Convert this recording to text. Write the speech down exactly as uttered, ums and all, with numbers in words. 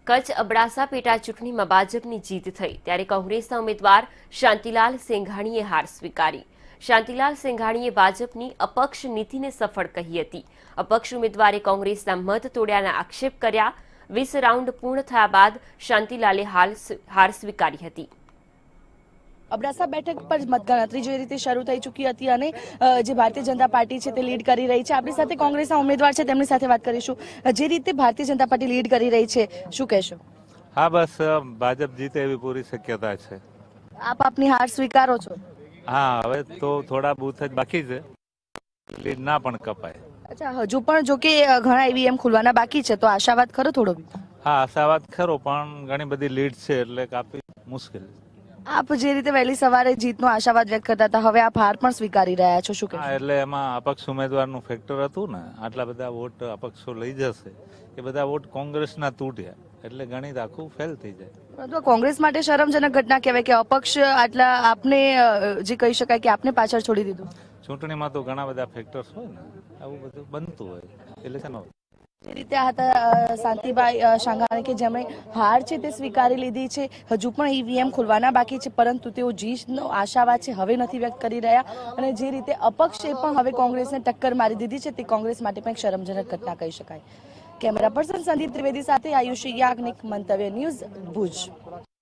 કચ્છ અબડાસા પેટા ચૂંટણીમાં ભાજપની જીત થઈ ત્યારે કોંગ્રેસના ઉમેદવાર શાંતિલાલ સેંઘાણીએ હાર સ્વીકારી। શાંતિલાલ સેંઘાણીએ ભાજપની અપક્ષ નીતિને સફળ કહી હતી। અપક્ષ ઉમેદવારે કોંગ્રેસના મત તોડ્યાના આક્ષેપ કર્યા। વીસ રાઉન્ડ પૂર્ણ થયા બાદ શાંતિલાલે હાર સ્વીકારી હતી। અબડાસા બેઠક પર મતગણતરી જે રીતે શરૂ થઈ ચૂકી હતી અને જે ભારતીય જનતા પાર્ટી છે તે લીડ કરી રહી છે। આપણી સાથે કોંગ્રેસના ઉમેદવાર છે, તેમની સાથે વાત કરીશું। જે રીતે ભારતીય જનતા પાર્ટી લીડ કરી રહી છે, શું કહેશો? હા, બસ ભાજપ જીતે એવી પૂરી શક્યતા છે। આપ આપની હાર સ્વીકારો છો? હા, હવે તો થોડા બૂથ જ બાકી છે, લીડ ના પણ કપાય। અચ્છા, હજુ પણ જો કે ઘણા ઈવીએમ ખુલવાના બાકી છે, તો આશાવાદ ખરો થોડો? હા, આશાવાદ ખરો, પણ ઘણી બધી લીડ છે એટલે કાપી મુશ્કેલ। આપ જે રીતે વહેલી સવારે જીતનો આશાવાદ વ્યક્ત કરતા હતા, હવે આપ હાર પણ સ્વીકારી રહ્યા છો, શું કહેશો? હા, એટલે એમાં અપક્ષ ઉમેદવારનું ફેક્ટર હતું ને, આટલા બધા વોટ અપક્ષો લઈ જશે, એ બધા વોટ કોંગ્રેસના તૂટ્યા, એટલે ગણિત આખું ફેલ થઈ જાય। પરંતુ કોંગ્રેસ માટે શરમજનક ઘટના કહેવાય કે અપક્ષ આટલા આપને જે કહી શકાય કે આપને પાછળ છોડી દીધું। ચૂંટણીમાં તો ઘણા બધા ફેક્ટર્સ હોય ને, આવું બધું બનતું હોય, એટલે છે ને જે રીતે આ હતા શાંતિભાઈ સાંઘાણી કે જેમણે હાર છે તે સ્વીકારી લીધી છે। હજુ પણ ઈવીએમ ખોલવાના બાકી છે, પરંતુ તેઓ જીતનો આશાવાદ છે હવે નથી વ્યક્ત કરી રહ્યા। અને જે રીતે અપક્ષે પણ હવે કોંગ્રેસને ટક્કર મારી દીધી છે, તે કોંગ્રેસ માટે પણ એક શરમજનક ઘટના કહી શકાય। કેમેરા પર્સન સંદીપ ત્રિવેદી સાથે આયુષી યાજ્ઞિક, મંતવ્ય ન્યૂઝ, ભુજ।